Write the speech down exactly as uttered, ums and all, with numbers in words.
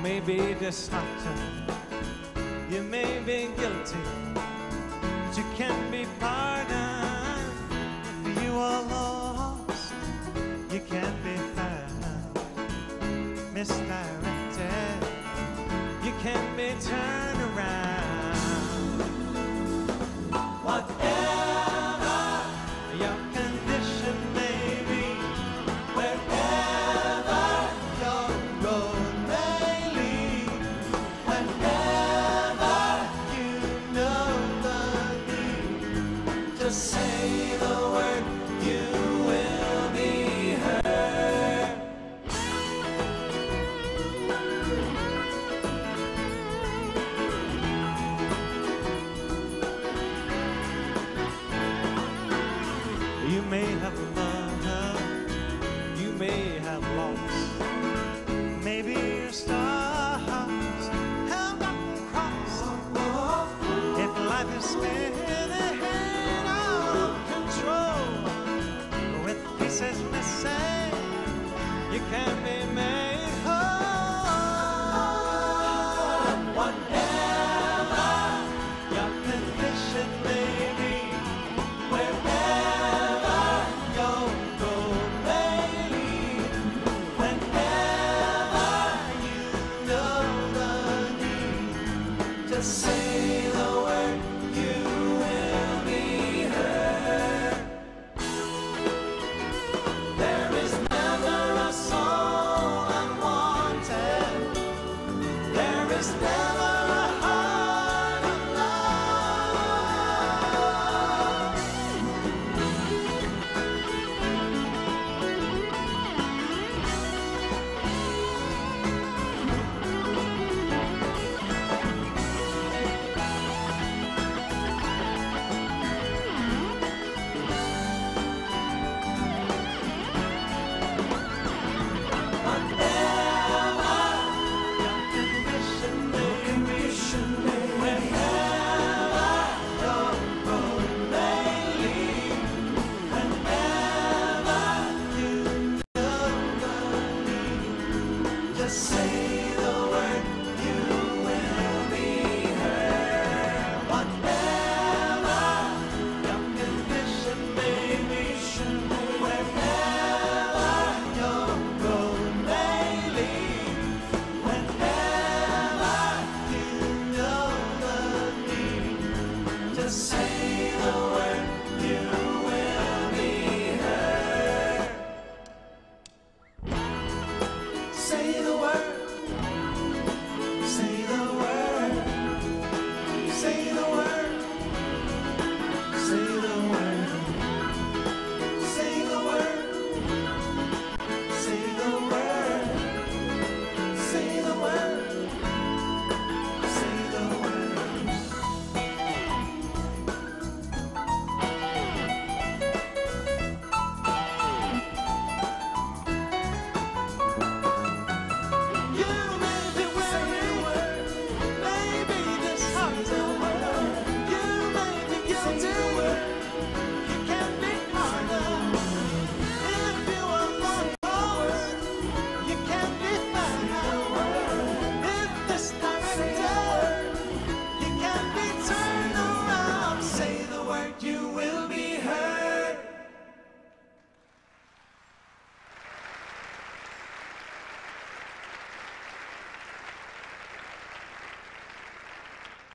may be disheartened, you may be guilty, but you can be pardoned. If you are lost, you can be found. Misdirected, you can be turned around. Whatever your condition may be, wherever your road may lead, whenever you know the need to say the word, you will be heard. You may have loved, you may have lost, maybe your stars have gotten crossed. If life is spinning out of control, with pieces missing, you can be made whole. Whatever your condition may be, wherever your road may lead, whenever you know the need to say the word, you will be heard. There is never a soul unwanted. There is never a heart unloved. Say